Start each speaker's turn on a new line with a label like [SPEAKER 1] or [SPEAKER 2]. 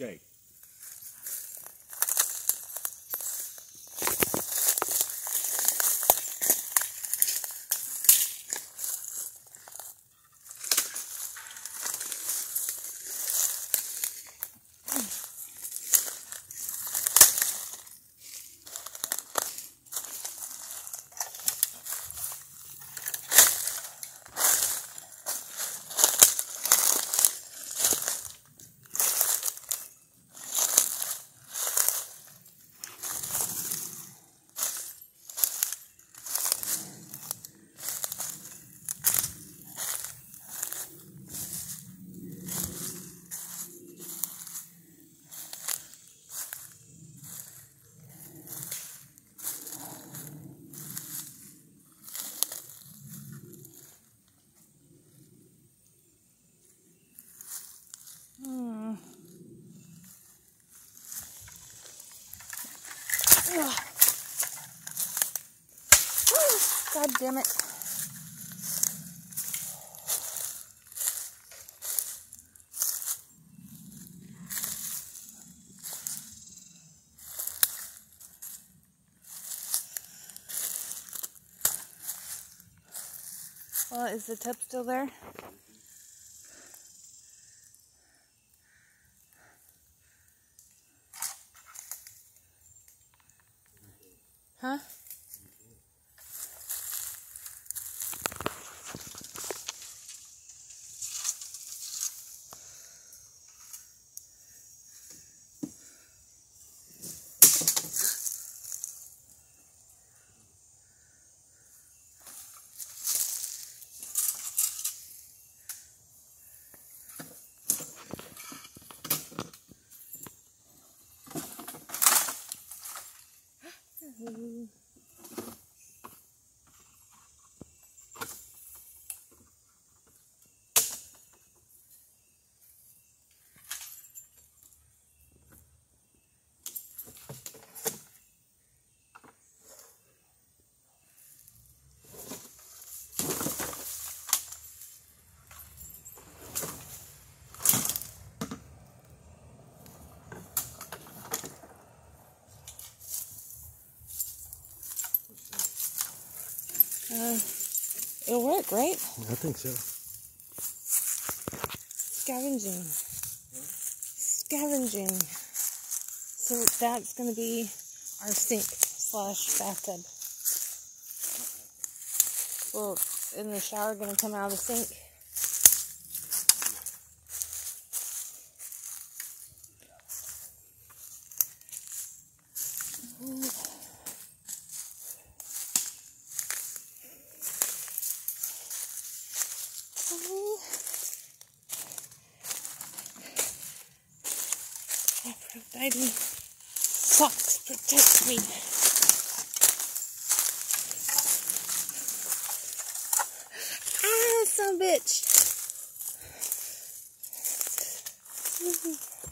[SPEAKER 1] Okay.
[SPEAKER 2] God damn it. Well, is the tub still there? Huh? It'll work, right?
[SPEAKER 1] I think so.
[SPEAKER 2] Scavenging. Scavenging. So that's going to be our sink / bathtub. Well, in the shower, going to come out of the sink. Aphrodite socks protect me. Ah, son of a bitch.